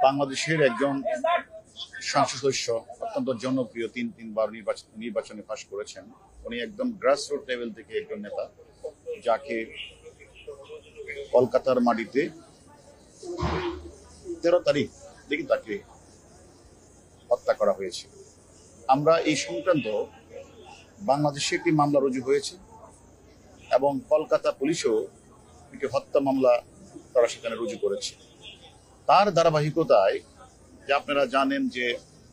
বাংলাদেশের একজন সংসদ সদস্য, অত্যন্ত জনপ্রিয়, তিনবার নির্বাচনে পাশ করেছেন। উনি একদম গ্রাসরুট লেভেল থেকে একজন নেতা, যাকে কলকাতার মাটিতে 13 তারিখ থেকে তাকে হত্যা করা হয়েছে। আমরা এই সংক্রান্ত বাংলাদেশে একটি মামলা রুজু হয়েছে এবং কলকাতা পুলিশও একটি হত্যা মামলা তারা সেখানে রুজু করেছে। তার ধারাবাহিকতায় যে আপনারা জানেন যে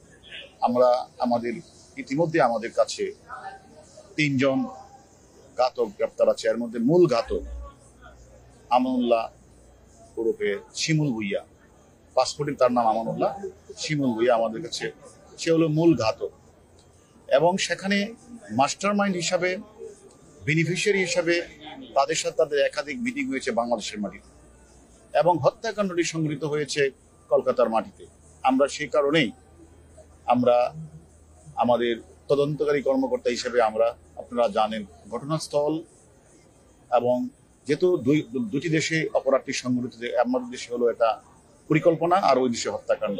ইতিমধ্যে আমাদের কাছে 3 জন ঘাতক গ্রেপ্তার আছে। এর মধ্যে মূল ঘাতক আমানুল্লাহ ওরফে শিমুল ভুইয়া, পাসপোর্টে তার নাম আমানুল্লাহ, শিমুল ভুইয়া আমাদের কাছে, সে হলো মূল ঘাতক। এবং সেখানে মাস্টার মাইন্ড হিসাবে, বেনিফিশিয়ারি হিসাবে তাদের সাথে তাদের একাধিক মিটিং হয়েছে বাংলাদেশের মাটিতে এবং হত্যাকাণ্ডটি সংঘটিত হয়েছে কলকাতার মাটিতে। আমরা সেই কারণেই আমাদের তদন্তকারী কর্মকর্তা হিসেবে আপনারা জানেন ঘটনাস্থল এবং যেহেতু দুটি দেশে অপরাধটি সংঘটিত, আমাদের দেশে হলো এটা পরিকল্পনা আর ওই দেশে হত্যাকাণ্ড,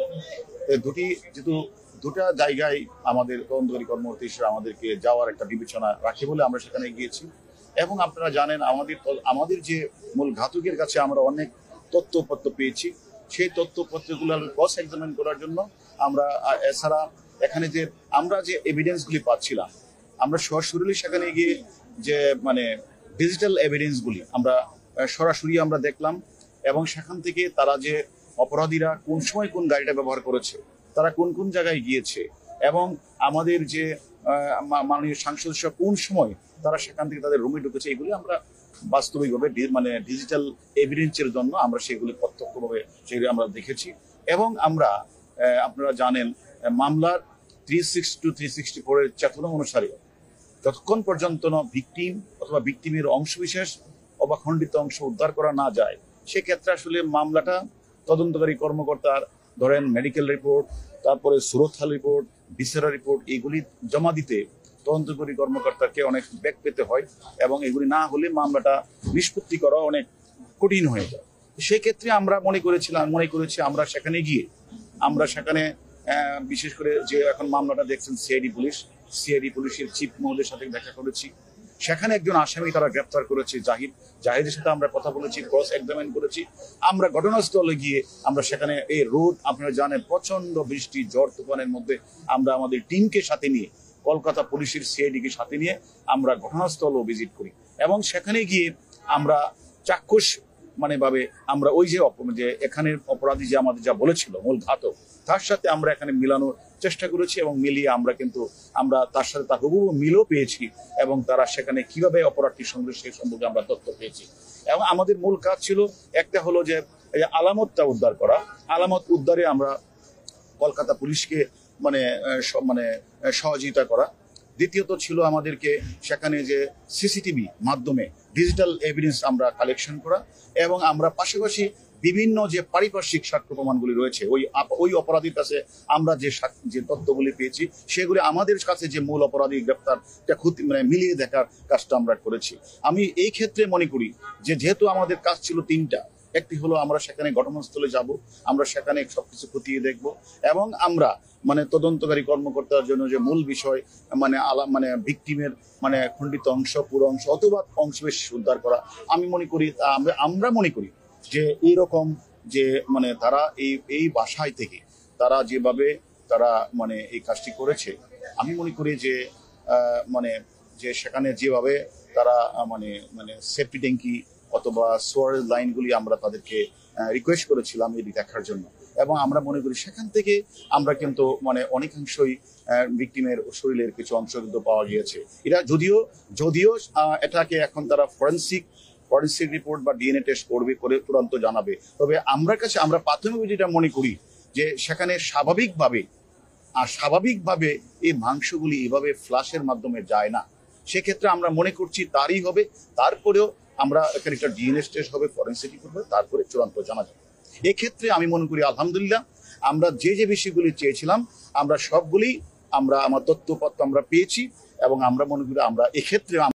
দুটা জায়গায় আমাদের তদন্তকারী কর্মকর্তা হিসেবে আমাদেরকে যাওয়ার একটা বিবেচনা রাখে বলে আমরা সেখানে গিয়েছি। এবং আপনারা জানেন আমাদের যে মূল ঘাতকের কাছে আমরা অনেক তথ্যপত্র পেয়েছি। সেই তথ্যপত্রগুলো ক্রস এক্সামিন করার জন্য আমরা এছাড়া এখানে আমরা যে এভিডেন্সগুলি পাচ্ছিলাম, আমরা সরাসরি সেখানে গিয়ে যে ডিজিটাল এভিডেন্সগুলি আমরা সরাসরি দেখলাম এবং সেখান থেকে তারা যে অপরাধীরা কোন সময় কোন গাড়িটা ব্যবহার করেছে, তারা কোন কোন জায়গায় গিয়েছে এবং আমাদের যে মাননীয় সাংসদ কোন সময় তারা সেখান থেকে তাদের রুমে ঢুকেছে, এগুলি আমরা বাস্তবিকভাবে ডিজিটাল এভিডেন্সের জন্য আমরা সেগুলি প্রত্যক্ষভাবে সেগুলি আমরা দেখেছি। এবং আপনারা জানেন মামলার 362-364 এর চেতনা অনুসারে যতক্ষণ পর্যন্ত ভিকটিম অথবা ভিকটিমের অংশবিশেষ অথবা খণ্ডিত অংশ উদ্ধার করা না যায়, সেক্ষেত্রে আসলে মামলাটা তদন্তকারী কর্মকর্তার ধরেন মেডিকেল রিপোর্ট, তারপরে সুরতহাল রিপোর্ট, ভিসেরা রিপোর্ট, এগুলি জমা দিতে তদন্তকারী কর্মকর্তাকে অনেক বেগ পেতে হয় এবং এগুলি না হলে মামলাটা নিষ্পত্তি করা অনেক কঠিন হয়ে যায়। সেক্ষেত্রে আমরা মনে করেছি আমরা সেখানে গিয়ে সেখানে বিশেষ করে যে এখন মামলাটা দেখছেন সিআইডি পুলিশের চিফ মহোদয়ের সাথে দেখা করেছি। সেখানে একজন আসামি তারা গ্রেপ্তার করেছে, জাহিদের সাথে আমরা কথা বলেছি, ক্রস এক্সামিন করেছি। আমরা ঘটনাস্থলে গিয়ে সেখানে এই রোড আপনারা জানেন প্রচন্ড বৃষ্টি, ঝড় তুফানের মধ্যে আমরা আমাদের টিমকে সাথে নিয়ে, কলকাতা পুলিশের সিআইডিকে সাথে নিয়ে আমরা ঘটনাস্থলও ভিজিট করি এবং সেখানে গিয়ে আমরা চাক্ষুষ ভাবে আমরা ওই যে এখানের অপরাধী যে আমাদের যা বলেছিল মূল ঘাতক, তার সাথে আমরা এখানে মিলানোর চেষ্টা করেছি এবং মিলিয়ে আমরা তার সাথে তার হুবহু মিলও পেয়েছি এবং তারা সেখানে কিভাবে অপরাধটি সংঘটিত সেই সম্পর্কে আমরা তথ্য পেয়েছি। এবং আমাদের মূল কাজ ছিল একটা হলো যে আলামতটা উদ্ধার করা, আলামত উদ্ধারে আমরা কলকাতা পুলিশকে সহযোগিতা করা। দ্বিতীয়ত ছিল আমাদেরকে সেখানে যে সিসিটিভি মাধ্যমে ডিজিটাল এভিডেন্স আমরা কালেকশন করা এবং আমরা পাশাপাশি বিভিন্ন যে পারিপার্শ্বিক সাক্ষ্য প্রমাণগুলি রয়েছে ওই অপরাধীর কাছে আমরা যে তথ্যগুলি পেয়েছি সেগুলি আমাদের কাছে যে মূল অপরাধী গ্রেপ্তার মিলিয়ে দেখার কাজটা আমরা করেছি। আমি এই ক্ষেত্রে মনে করি যে যেহেতু আমাদের কাজ ছিল 3টা, একটি হলো আমরা সেখানে ঘটনাস্থলে যাব, আমরা সেখানে সবকিছু খতিয়ে দেখব এবং আমরা তদন্তকারী কর্মকর্তার জন্য যে মূল বিষয় ভিকটিমের খণ্ডিত অংশ, পুরো অংশ অথবা অংশবিশেষ উদ্ধার করা। আমরা মনে করি যে এইরকম যে তারা এই বাসায় থেকে তারা যেভাবে এই কাজটি করেছে, আমি মনে করি যে যে সেখানে যেভাবে তারা সেফটি ট্যাঙ্কি অথবা সোয়ারেজ লাইনগুলি আমরা তাদেরকে রিকোয়েস্ট করেছিলাম এটি দেখার জন্য এবং আমরা মনে করি সেখান থেকে আমরা কিন্তু অনেকাংশই ভিকটিমের শরীরের কিছু অংশ কিন্তু পাওয়া গিয়েছে। এটা যদিও এটাকে এখন তারা ফরেন্সিক রিপোর্ট বা ডিএনএ টেস্ট করে চূড়ান্ত জানাবে। তবে আমরা প্রাথমিক যেটা মনে করি যে সেখানে স্বাভাবিকভাবে এই মাংসগুলি এভাবে ফ্লাশের মাধ্যমে যায় না, সেক্ষেত্রে আমরা মনে করছি তারই হবে। তারপরেও আমরা এখানে একটা ডিএনএ টেস্ট হবে, ফরেন্সিক রিপোর্ট হবে, তারপরে চূড়ান্ত জানা যাবে। এক্ষেত্রে আমি মনে করি আলহামদুলিল্লাহ আমরা যে বিষয়গুলি চেয়েছিলাম আমরা সবগুলি আমার তথ্যপত্র আমরা পেয়েছি এবং আমরা মনে করি আমরা এক্ষেত্রে